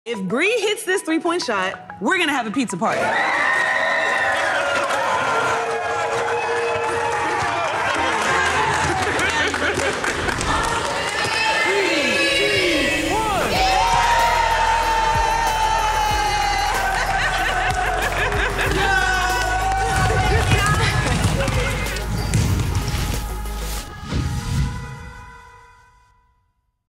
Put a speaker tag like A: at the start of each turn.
A: If Bree hits this three-point shot, we're gonna have a pizza party.